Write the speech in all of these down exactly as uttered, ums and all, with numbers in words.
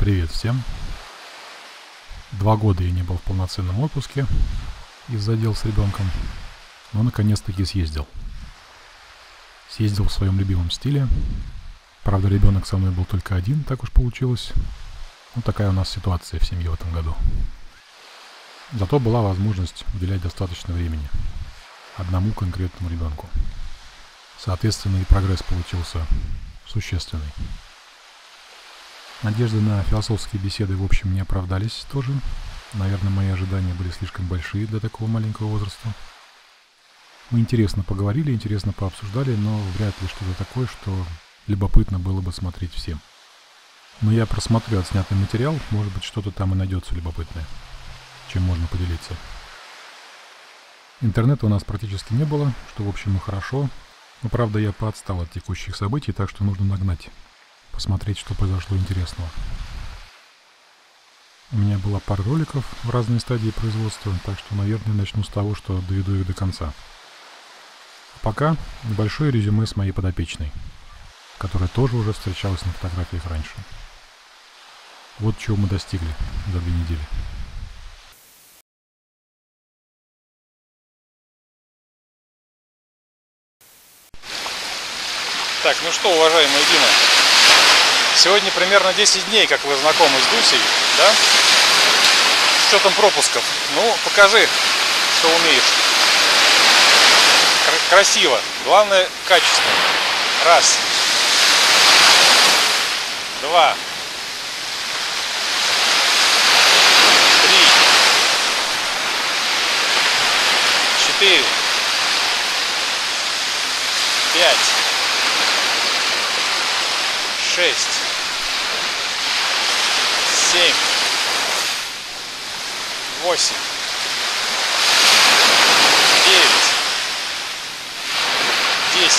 Привет всем. Два года я не был в полноценном отпуске из-за дел с ребенком, но наконец-таки съездил. Съездил в своем любимом стиле. Правда, ребенок со мной был только один, так уж получилось. Ну, такая у нас ситуация в семье в этом году. Зато была возможность уделять достаточно времени одному конкретному ребенку. Соответственно, и прогресс получился существенный. Надежды на философские беседы, в общем, не оправдались тоже. Наверное, мои ожидания были слишком большие для такого маленького возраста. Мы интересно поговорили, интересно пообсуждали, но вряд ли что-то такое, что любопытно было бы смотреть всем. Но я просмотрю отснятый материал, может быть, что-то там и найдется любопытное, чем можно поделиться. Интернета у нас практически не было, что, в общем, и хорошо. Но, правда, я поотстал от текущих событий, так что нужно нагнать, посмотреть, что произошло интересного. У меня была пара роликов в разные стадии производства, так что, наверное, начну с того, что доведу их до конца. А пока небольшое резюме с моей подопечной, которая тоже уже встречалась на фотографиях раньше. Вот чего мы достигли за две недели. Так, ну что, уважаемые Дима, сегодня примерно десять дней, как вы знакомы с Дусей, да? С учетом пропусков. Ну, покажи, что умеешь. Кр- красиво. Главное, качественно. Раз. Два. Три. Четыре. Пять. Шесть, семь, восемь, девять, десять,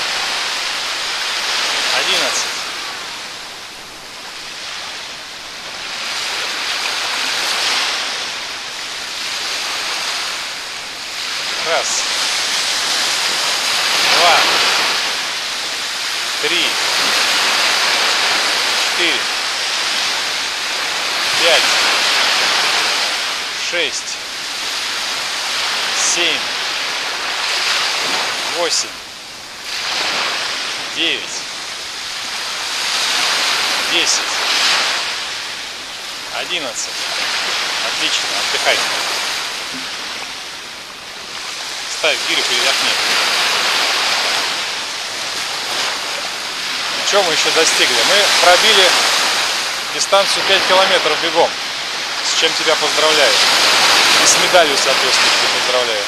одиннадцать, раз, два, три, четыре, пять, шесть, семь, восемь, девять, десять, одиннадцать. Отлично, отдыхай. Ставь гирю, передохни. Что мы еще достигли? Мы пробили дистанцию пять километров бегом, с чем тебя поздравляю. И с медалью, соответственно, тебя поздравляю.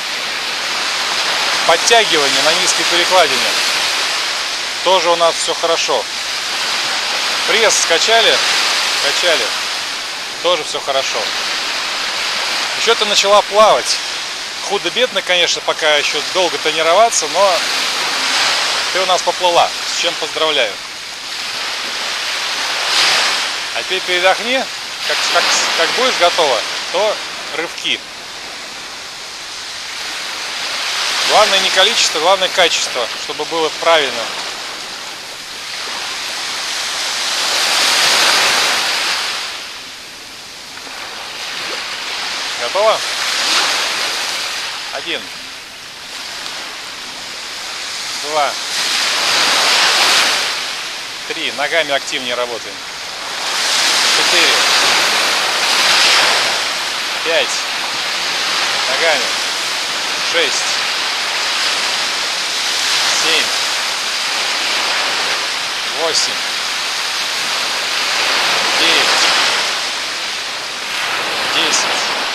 Подтягивание на низкой перекладине. Тоже у нас все хорошо. Пресс скачали? Скачали. Тоже все хорошо. Еще ты начала плавать. Худо-бедно, конечно, пока еще долго тренироваться, но ты у нас поплыла. С чем поздравляю. А теперь передохни, как, как, как будешь готова, то рывки. Главное не количество, главное качество, чтобы было правильно. Готова? Один. Два. Три. Ногами активнее работаем. Четыре. Пять. Ногами. Шесть. Семь. Восемь. Девять. Десять.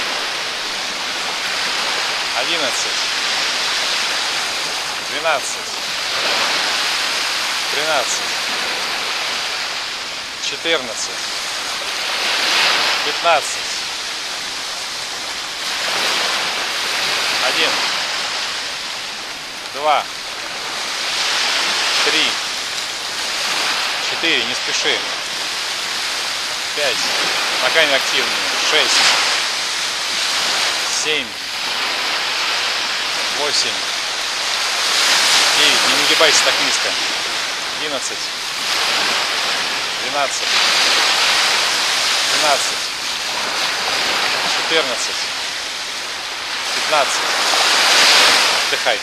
Одиннадцать. Двенадцать. Тринадцать. четырнадцать, пятнадцать, один, два, три, четыре, не спеши, пять, ногами активнее, шесть, семь, восемь, девять, не нагибайся так низко, одиннадцать, двенадцать, тринадцать, четырнадцать, пятнадцать. Отдыхай.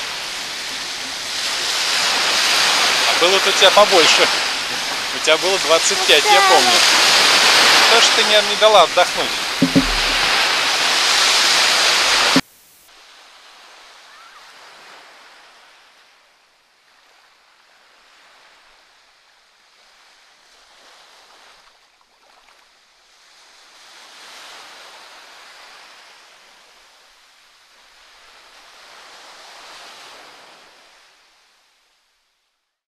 А было-то у тебя побольше. У тебя было двадцать пять, я помню. То, что ты не, не дала отдохнуть.